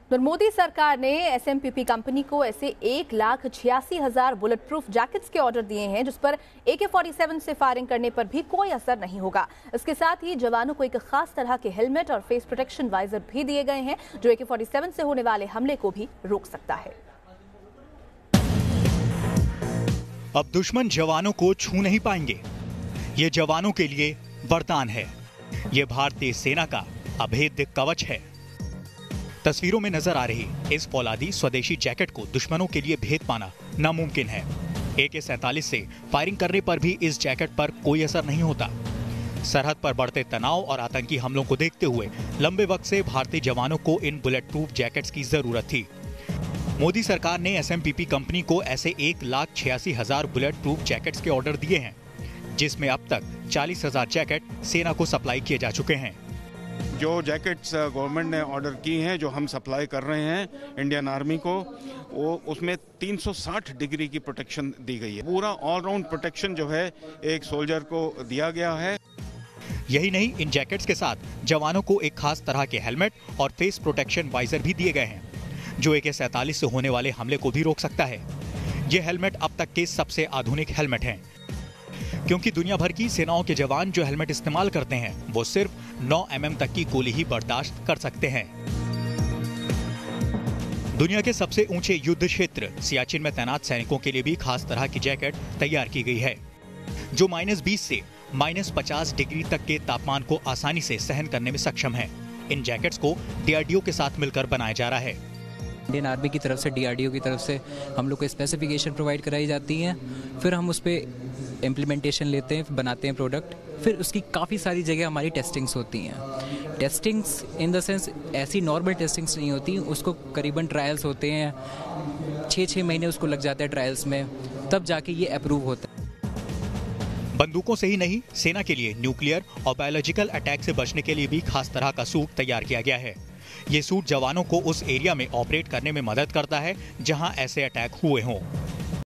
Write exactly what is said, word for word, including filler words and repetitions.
मोदी सरकार ने एसएमपीपी कंपनी को ऐसे एक लाख छियासी हजार बुलेट प्रूफ जैकेट्स के ऑर्डर दिए हैं जिस पर ए के फोर्टी सेवन से फायरिंग करने पर भी कोई असर नहीं होगा। इसके साथ ही जवानों को एक खास तरह के हेलमेट और फेस प्रोटेक्शन वाइजर भी दिए गए हैं जो ए के फोर्टी सेवन से होने वाले हमले को भी रोक सकता है। अब दुश्मन जवानों को छू नहीं पाएंगे। ये जवानों के लिए वरदान है। ये भारतीय सेना का अभेद्य कवच है। तस्वीरों में नजर आ रही इस फौलादी स्वदेशी जैकेट को दुश्मनों के लिए भेद पाना नामुमकिन है। ए के सैंतालीस से फायरिंग करने पर भी इस जैकेट पर कोई असर नहीं होता। सरहद पर बढ़ते तनाव और आतंकी हमलों को देखते हुए लंबे वक्त से भारतीय जवानों को इन बुलेट प्रूफ जैकेट्स की जरूरत थी। मोदी सरकार ने एसएमपीपी कंपनी को ऐसे एक लाख छियासी हजार बुलेट प्रूफ जैकेट्स के ऑर्डर दिए हैं, जिसमें अब तक चालीस हजार जैकेट सेना को सप्लाई किए जा चुके हैं। जो जैकेट्स गवर्नमेंट ने ऑर्डर की हैं, जो हम सप्लाई कर रहे हैं इंडियन आर्मी को, वो उसमें तीन सौ साठ डिग्री की प्रोटेक्शन दी गई है। पूरा ऑलराउंड प्रोटेक्शन जो है एक सोल्जर को दिया गया है। यही नहीं, इन जैकेट्स के साथ जवानों को एक खास तरह के हेलमेट और फेस प्रोटेक्शन वाइजर भी दिए गए हैं जो ए के सैंतालीस से होने वाले हमले को भी रोक सकता है। ये हेलमेट अब तक के सबसे आधुनिक हेलमेट हैं, क्योंकि दुनिया भर की सेनाओं के जवान जो हेलमेट इस्तेमाल करते हैं वो सिर्फ नौ एम एम तक की गोली ही बर्दाश्त कर सकते हैं। दुनिया के सबसे ऊंचे युद्ध क्षेत्र सियाचिन में तैनात सैनिकों के लिए भी खास तरह की जैकेट तैयार की गई है जो माइनस बीस से माइनस पचास डिग्री तक के तापमान को आसानी से सहन करने में सक्षम है। इन जैकेट्स को डी आर डी ओ के साथ मिलकर बनाया जा रहा है। इंडियन आर्मी की तरफ से डी आर डी ओ की तरफ से हम लोग को स्पेसिफिकेशन प्रोवाइड कराई जाती हैं, फिर हम उस पर इम्प्लीमेंटेशन लेते हैं, बनाते हैं प्रोडक्ट, फिर उसकी काफ़ी सारी जगह हमारी टेस्टिंग्स होती हैं। टेस्टिंग्स इन द सेंस ऐसी नॉर्मल टेस्टिंग्स नहीं होती, उसको करीबन ट्रायल्स होते हैं, छः छः महीने उसको लग जाते हैं ट्रायल्स में, तब जाके ये अप्रूव होता है। बंदूकों से ही नहीं, सेना के लिए न्यूक्लियर और बायोलॉजिकल अटैक से बचने के लिए भी खास तरह का सूट तैयार किया गया है। ये सूट जवानों को उस एरिया में ऑपरेट करने में मदद करता है जहां ऐसे अटैक हुए हों।